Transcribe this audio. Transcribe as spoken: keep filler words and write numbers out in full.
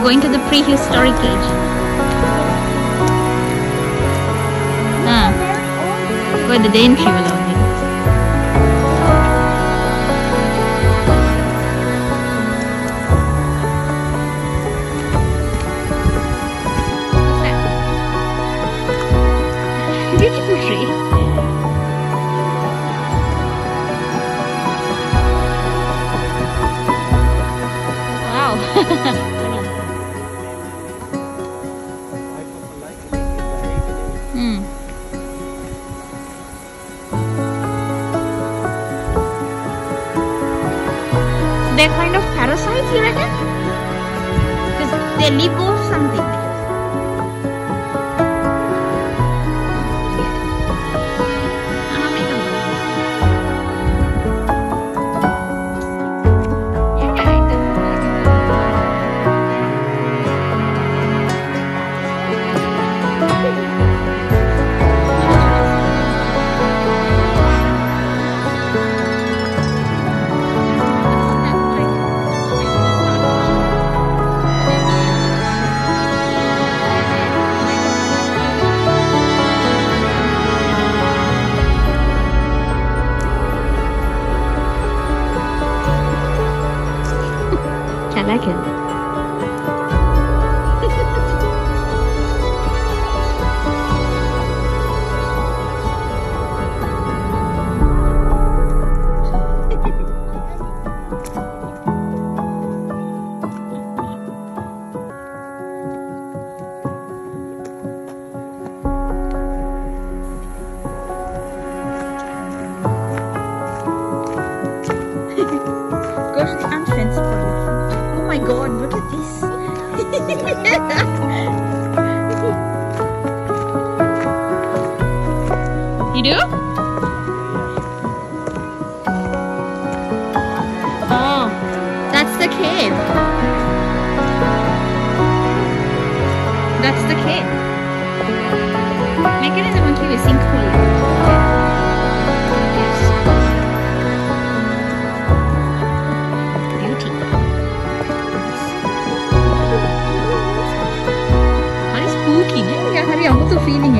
going to the prehistoric age. Ah, where the dainty will only. Beautiful tree. Wow. hmm. They're kind of parasites, you reckon? Because they live off something. I like it. Go to the entrance for it. Oh my god, look at this. You do? Oh, that's the cave. That's the cave. Mechanism cave is sinkhole. Spooky, ne? Hari aku tuh feeling